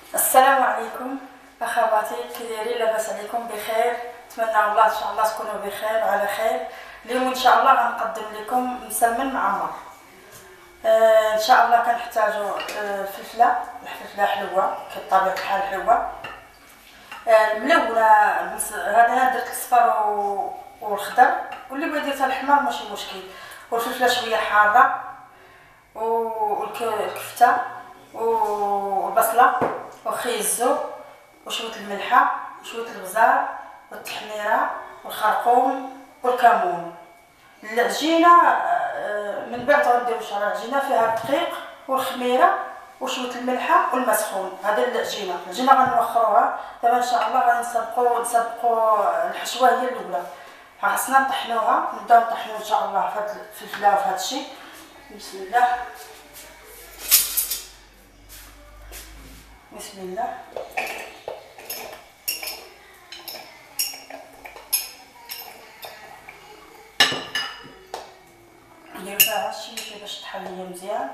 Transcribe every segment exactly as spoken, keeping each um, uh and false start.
السلام عليكم اخواتي، كي دايرين؟ لاباس عليكم؟ بخير؟ نتمنى الله ان شاء الله تكونوا بخير وعلى خير. اليوم ان شاء الله غنقدم لكم مسمن معمر. آه ان شاء الله كنحتاجوا آه فلفله، الفلفله حلوه كطبيعه الحال حلوه. آه الملونه، هذا درت الصفر والخضر، واللي بغى يدير الحمر ماشي مشكل. والفلفله شويه حاره، والكفته والبصله وخيزو وشويه الملحه وشويه البزار والتحميره والخرقوم والكمون. العجينه من بعد غنديرو شحال العجينه فيها الدقيق والخميره وشويه الملحه والمسخون. هذه العجينه العجينه غنوخروها دابا ان شاء الله. غنسبقوا نسبقوا الحشوه هي الاولى. خاصنا نطحنوها، نبداو نطحنوا ان شاء الله في هاد الفلفله وفي هاد الشيء. بسم الله بسم الله. نديرو فيها شي باش تحل ليا مزيان.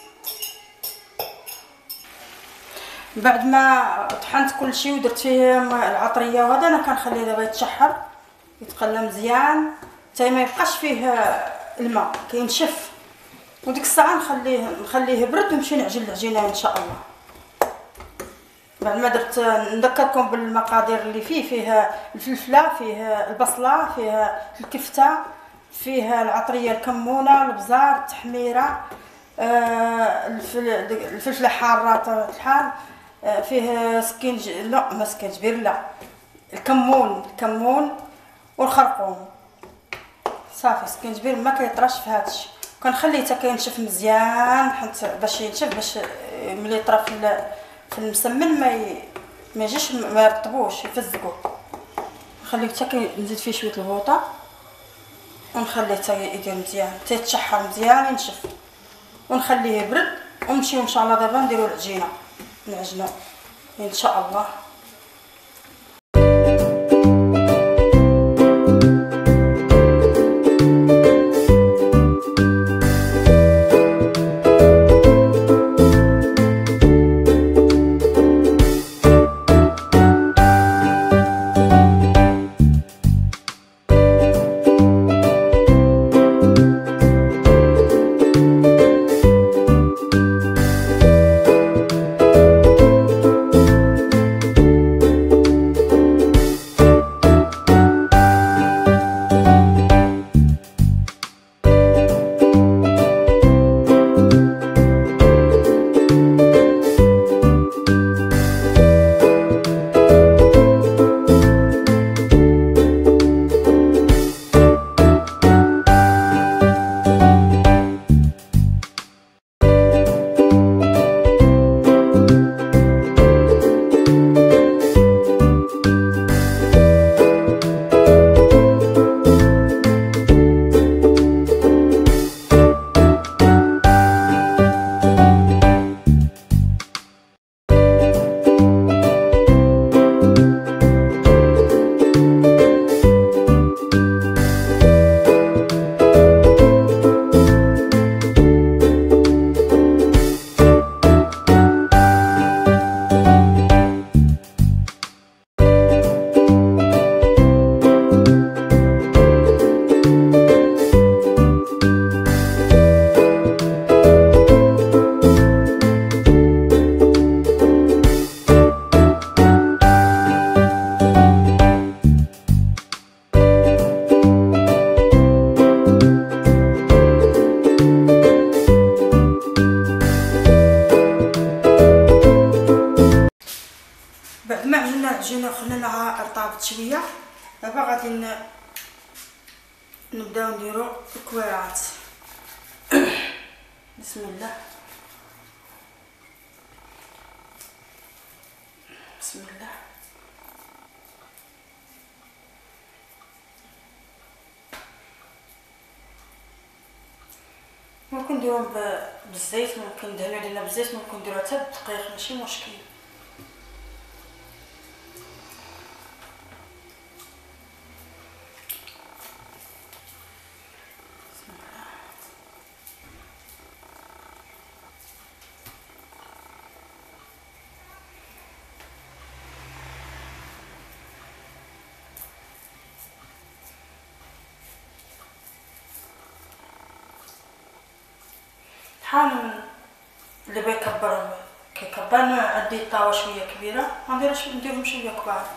بعد ما طحنت كلشي ودرت فيه العطريه وهذا، انا كنخليه دابا يتشحر يتقلى مزيان حتى ما يبقاش فيه الماء كينشف، وديك الساعه نخليه نخليه يبرد ونمشي نعجن العجينه ان شاء الله. بعد ما درت نذكركم بالمقادير اللي فيه فيه الفلفله، فيه البصله، فيه الكفته، فيه العطريه، الكمونه، البزار، التحميره، آه الفلفله حاره طبيعه الحال، آه فيه سكينج لا ما سكينجبير لا الكمون الكمون والخرقوم. صافي سكينجبير ما كيطراش في هادشي. كنخليه حتى كينشف مزيان حيت باش ينشف، باش ملي يطرى في في المسمن ما ي... ما يجيش ما يرطبوش يفزقوا. نخليه حتى كنزيد فيه شويه البوطه ونخليه حتى يدير مزيان حتى يتشحر مزيان ينشف، ونخليه يبرد ونمشيو ان شاء الله دابا نديرو العجينه نعجنو ان شاء الله. بعد ما عجنا العجينه وخليناها ارطابت شويه، دابا غادي نبداو نديرو الكويرات. بسم الله بسم الله. ممكن نديروهم بالزيت، ممكن ندهنو علينا بالزيت، ممكن نديروها حتى بالدقيق ماشي مشكل. الطحان اللي بيكبر كيكبر. انا عندي الطاوه شويه كبيره، ما نديرش نديرهم شويه كبار.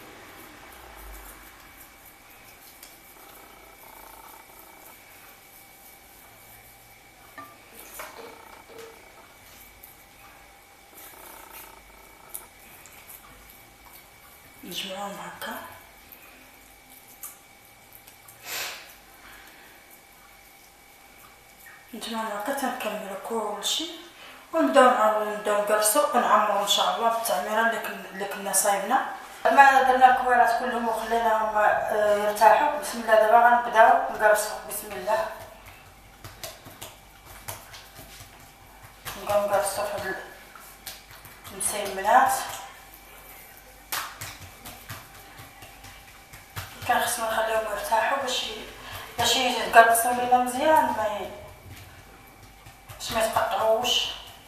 نجمعهم هكا. نجمعهم هكا تنكملو كلشي ونبداو نبداو نقرصو ونعمرو ان شاء الله بالتعميره اللي كنا صايبنا. ما درنا الكويرات كلهم وخليناهم يرتاحوا. بسم الله دابا غنبداو نقرصو. بسم الله نبداو نقرصو في هاد المسيمنات. كان خصنا نخليهم يرتاحوا باش باش يتقرصوا لينا مزيان، ما باش ما يتقطعوش.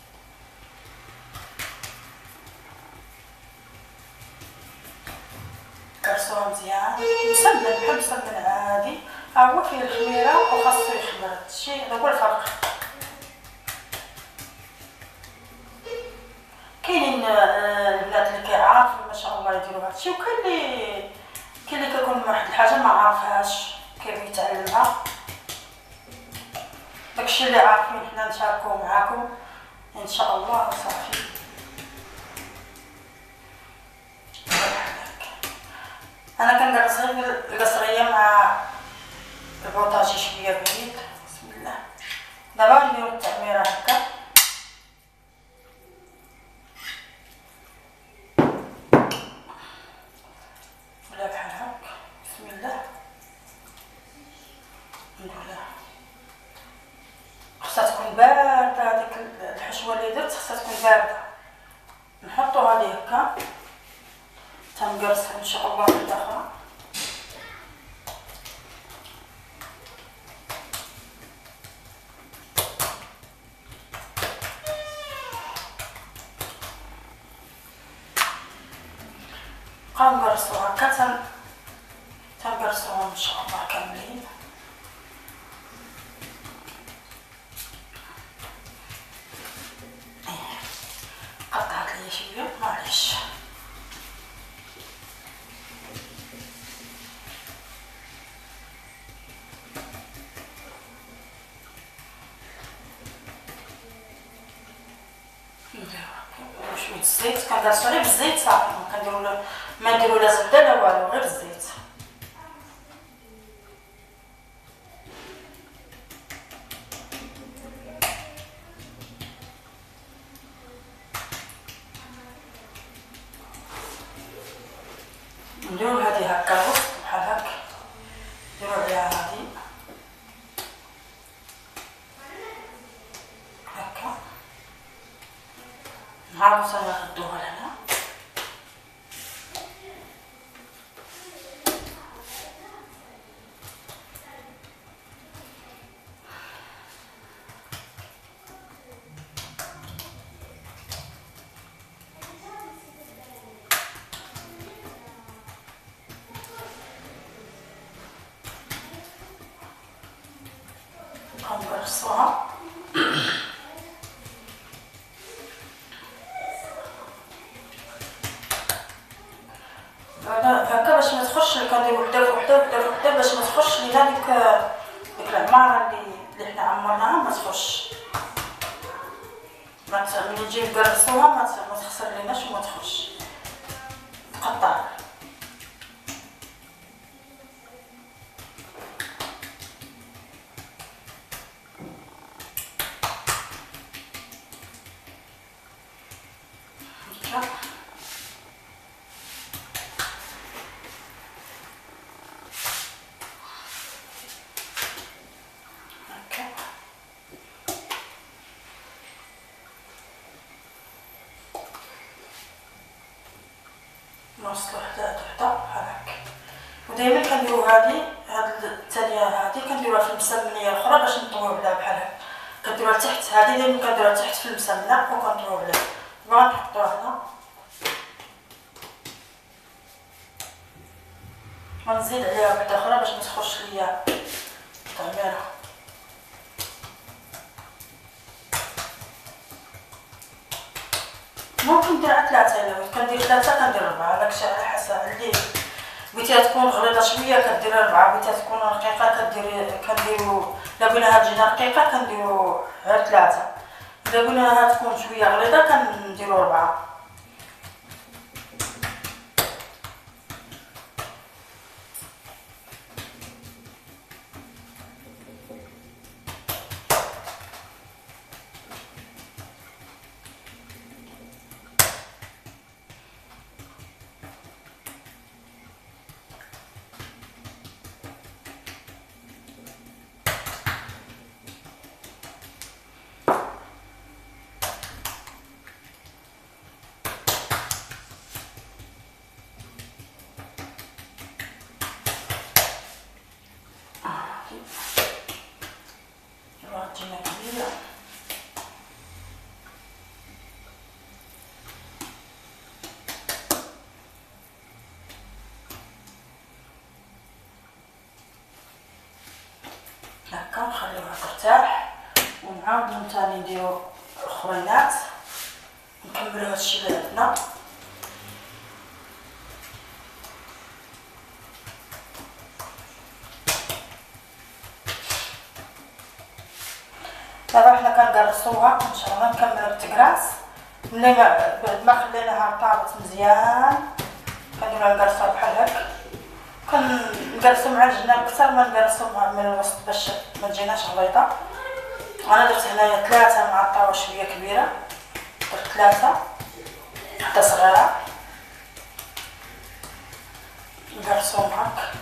قرصوها مزيان مسمن بحال مسمن عادي. ها هو فيه الخميره وخاصو يخمر، هادشي هذا هو الفرق. كاينين البنات اللي كيعرفوا ما شاء الله يديروا هادشي، وكاين اللي كاين اللي كيكون واحد الحاجه ما عارفهاش كيف يتعلمها. داكشي اللي عارفين حنا نشاركوه معاكم ان شاء الله. صافي انا كنقرص غير القصريه مع البوطاجي شويه بعيد. بسم الله دابا نديرو التعميره هكا. ولا بحال هكا. بسم الله نديرها. خصها تكون بارده هذيك الحشوه اللي درت، خصها تكون بارده. نحطوها ليه هكا تنقرصها ان شاء الله وحده اخرى. بقاو نقرصو هكا تنقرصوهم ان شاء الله كاملين. قطعت لي شويه معليش. شويه الزيت كنقرصو غير بالزيت صافي، ما كنديرو لا ما نديرو لا زبده لا والو، غير الزيت. نديرو هادي هكا الوسط بحال هكا، نديرو عليها هادي هكا. نعاودو تنردوها لهنا. نقرصوها هكا باش ما تخش. كنديرو وحده في وحده وحده في وحده باش ما تخش لينا ديك ديك العماره اللي اللي حنا عمرناها ما تخش. ما ملي نجي نقرصوها ما تخسر ليناش وما تخش تقطع. نوصلو حتى حتى بحال هكا. ودايما كنديرو هادي هاد التاليه هادي كنديروها في المسمنيه الاخرى باش نطويو بها بحال هكا. كنديروها تحت هادي دايما كنديروها تحت في المسمنه وكنطويو بها. دابا غنحطوها هنا ونزيد عليها وحده اخرى باش ما تخرجش ليا التعميره. كندير على ثلاثه، الا بغيت كندير ثلاثه كندير ربعه، داكشي على حسب اللي بغيتيها تكون غليظه شويه كديري ربعه، بغيتيها تكون رقيقه كديري كنديرو، الا بغيناها تجينا رقيقه كنديرو غير ثلاثه، الا بغيناها تكون شويه غليظه كنديرو ربعه. العجينه كبيره هكا، نخليوها ترتاح ونعاودو ثاني نديرو الاخرينات نكملو هادشي اللي عندنا. دابا حنا كنقرصوها ان شاء الله، نكملو التكراس ملي بعد ما خليناها طابت مزيان كنديروها نقرصوها بحال هكا، كنقرصو مع الجناب اكثر ما نقرصو من الوسط باش ما تجيناش غليظه. انا درت هنايا ثلاثه مع الطاوه شويه كبيره، درت ثلاثه حتى صغيره نقرصوهم هكا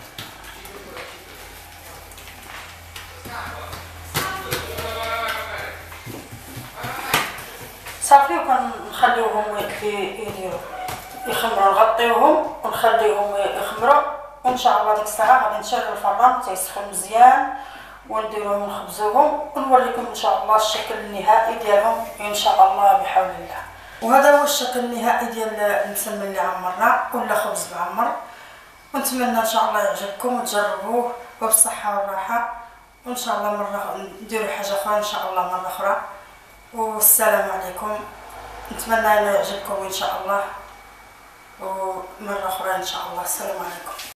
صافي، وكنخليوهم يديروا يخمروا، نغطيوهم ونخليوهم يخمروا، وان شاء الله ديك الساعه غادي نشعلوا الفران تيسخن مزيان ونديروهم ونخبزوهم ونوريكم ان شاء الله الشكل النهائي ديالهم ان شاء الله بحول الله. وهذا هو الشكل النهائي ديال المسمن اللي عمرنا ولا خبز معمر، ونتمنى ان شاء الله يعجبكم وتجربوه وبالصحه والراحه، وان شاء الله مره نديروا حاجه اخرى ان شاء الله مره اخرى. والسلام عليكم، نتمنى انه يعجبكم ان شاء الله، ومره اخرى ان شاء الله. السلام عليكم.